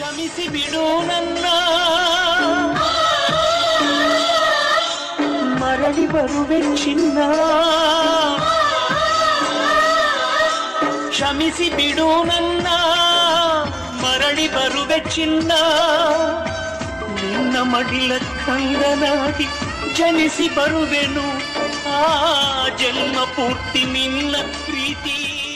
ಕ್ಷಮಿಸಿ ಬಿಡು ನನ್ನ ಮರಳಿ ಬರುವೆ ಚಿನ್ನ ಕ್ಷಮಿಸಿ ಬಿಡು ನನ್ನ ಮರಳಿ ಬರುವೆ ಚಿನ್ನ ನಿನ್ನ ಮಡಿಲ ಕಂದನಾಗಿ ಜನಿಸಿ ಬರುವೆನು ಆ ಜನ್ಮ ಪೂರ್ತಿ ನಿನ್ನ ಪ್ರೀತಿ